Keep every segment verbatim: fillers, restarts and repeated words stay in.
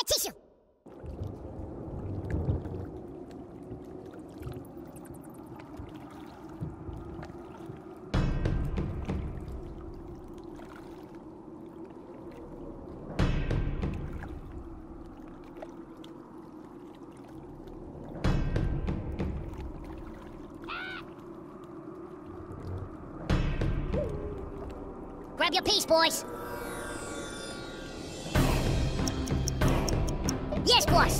Tissue! Grab your piece, boys! Yes, boss!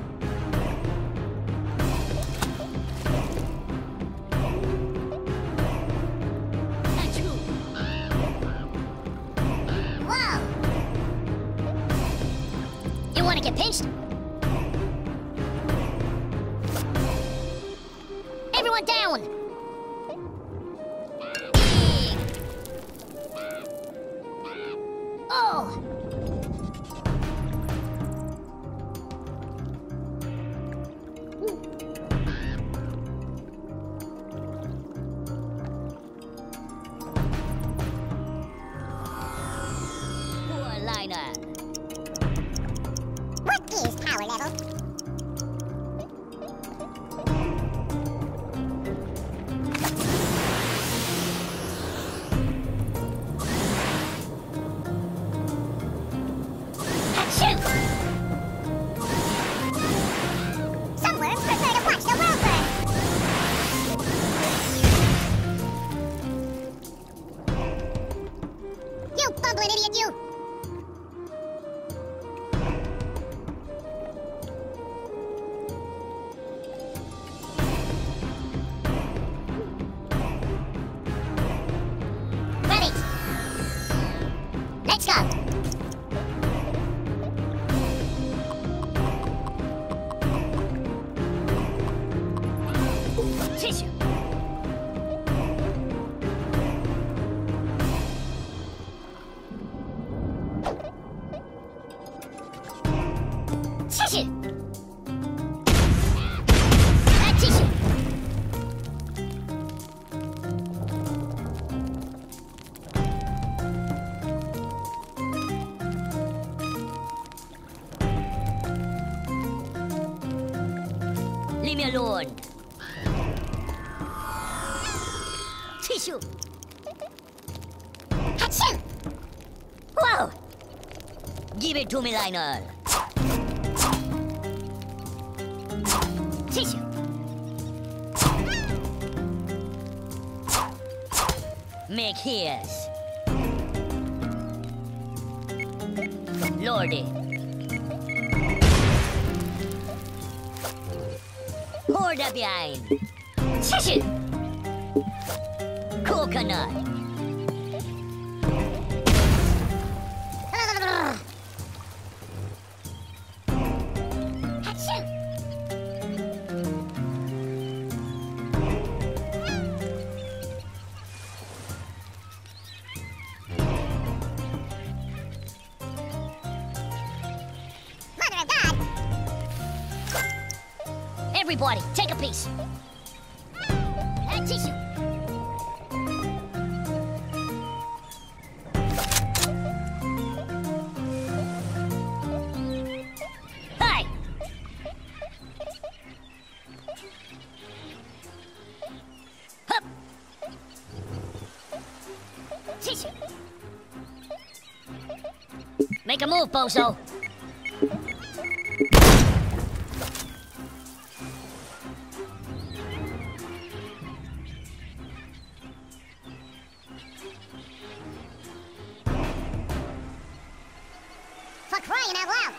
Achoo! Whoa! You wanna get pinched? Everyone down! Big! Oh! What is power level? Achoo! Some worms prefer to watch the world burn. You bumbling idiot, you! Let's go! Tissue! Tissue! Ah, tissue! Leave me alone. Tissue. Achoo! Whoa! Give it to me, Lionel. Tissue. Make his. Lordy. Hold up behind. Tissue! Coconut. Achoo! Mother of God! Everybody, take a piece. And tissue. Hi. Hup. Tissue. Make a move, bozo. For crying out loud!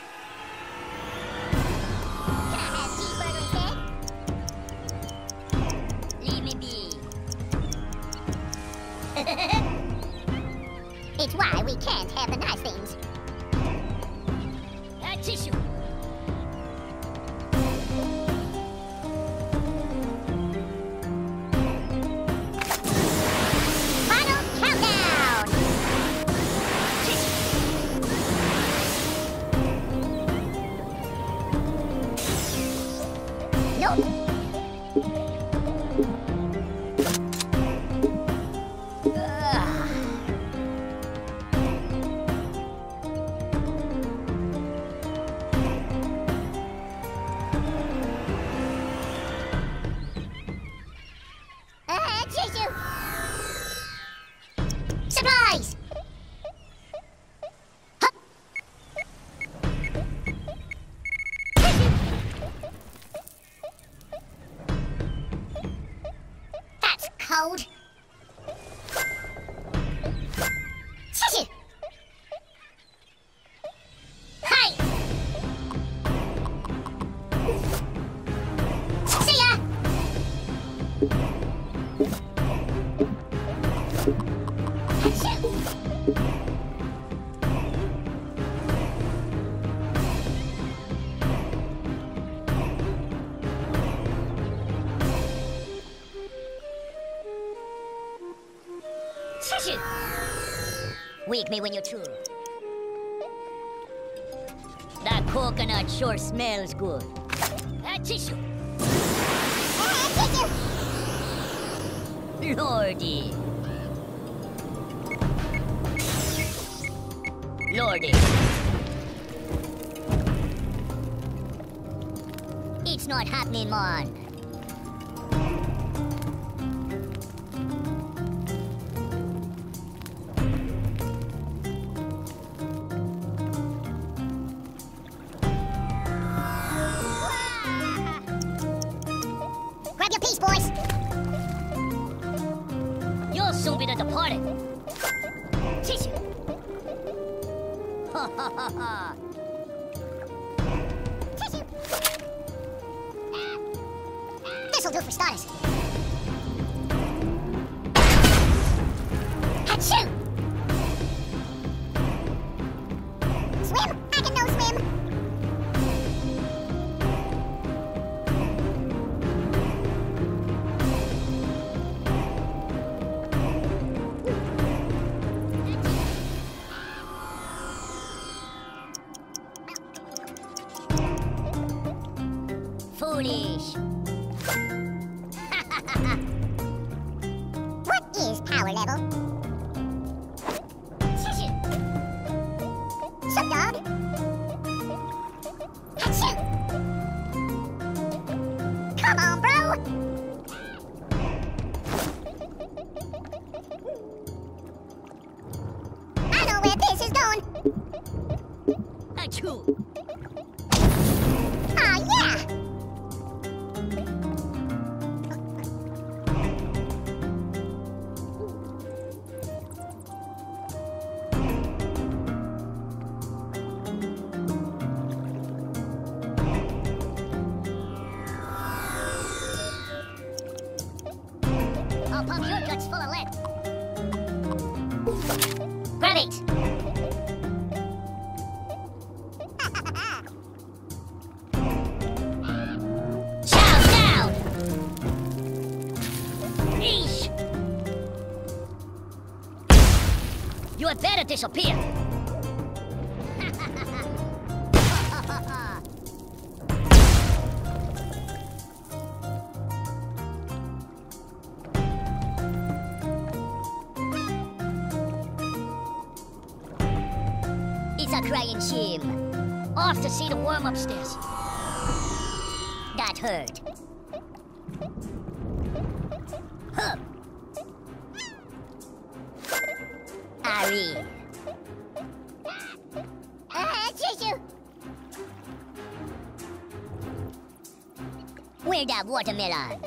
Can I have cheeseburger instead? Leave me be. It's why we can't have the nice things. That tissue. Final countdown! Nope. Ugh. hold. Tissue. Hey. See ya. Tissue. Wake me when you're through. That coconut sure smells good. That tissue. Ah, tissue. Lordy. Lordy. It's not happening, man. Grab your piece, boys. You'll soon be at the party. Tissue. Ha ha ha ha. Tissue. This'll do for starters. Achoo! Swim? I can no swim. Foolish. What is power level? Tissue. Sup, dog? Achoo! Come on, bro! I know where this is going. Achoo! Ah, yeah! I'll pump your guts full of lead. Grab it! Chow down! Eesh! You had better disappear! It's a crying shame. Off to see the worm upstairs. That hurt. Huh. Ari. Ah, tissue. Where that watermelon?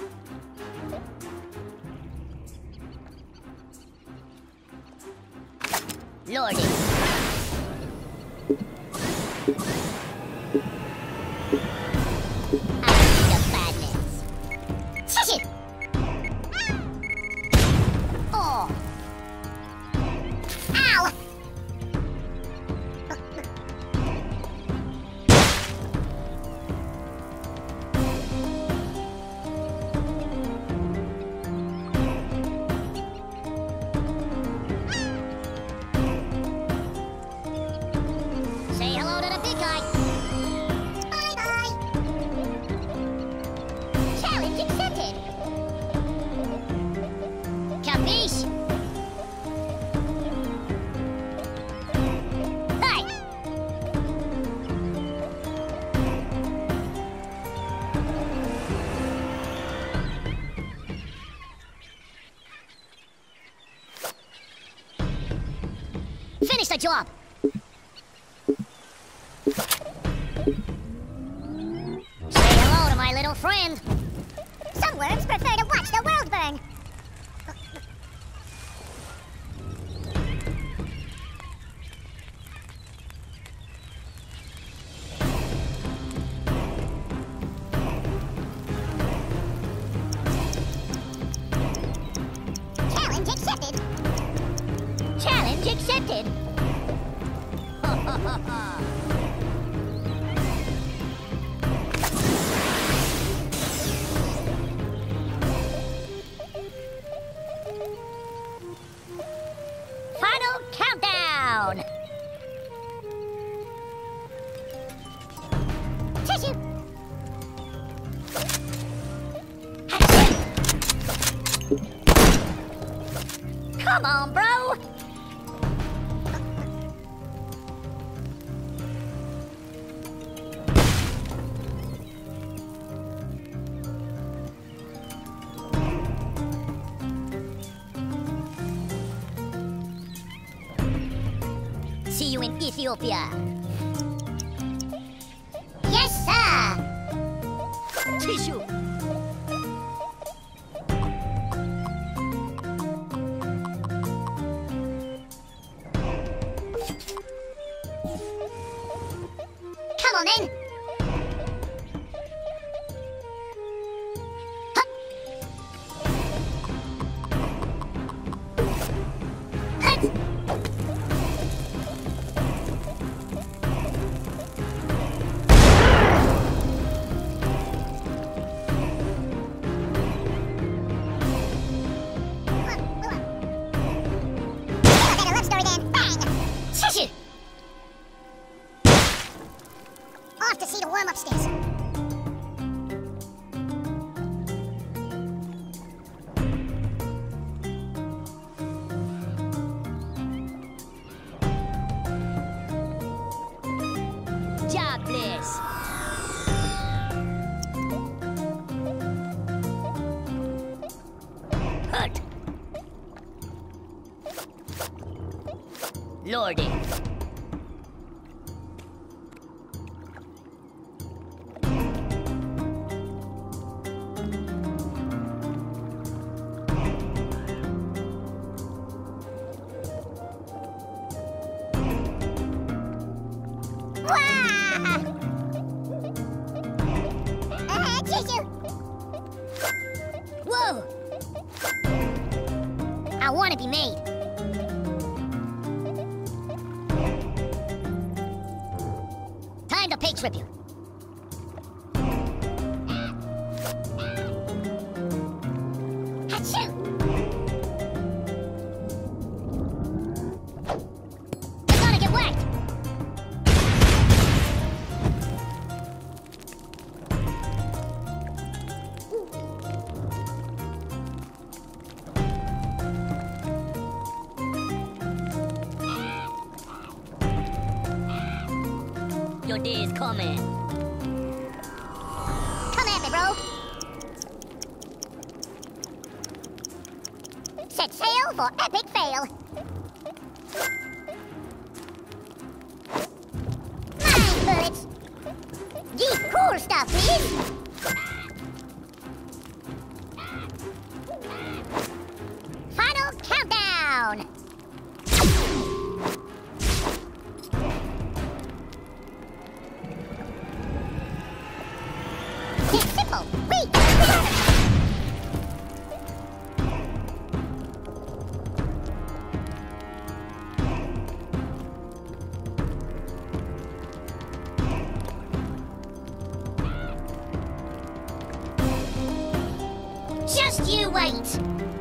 Lordy. I need the badness. Tissue! Oh! Ow! Say hello to the big guy. Bye bye. Challenge accepted. Capiche? Hey. Finish the job. Say hello to my little friend. Some worms prefer to watch the world burn. down. Tissue. Come on, bro. See you in Ethiopia. Yes, sir. Tissue. Come on, then. Hup. Hut. Tissue. Off to see the worm upstairs. Jobless. Hut. Lordy. Wah! Uh, tissue. Whoa! I want to be made. Time to pig trip you. Achoo! You're gonna get whacked. Your day is coming. Come at me, bro. Set sail for epic fail. Mine bullets. Give cool stuff, please. Final countdown. It's simple. Wait. Just you wait.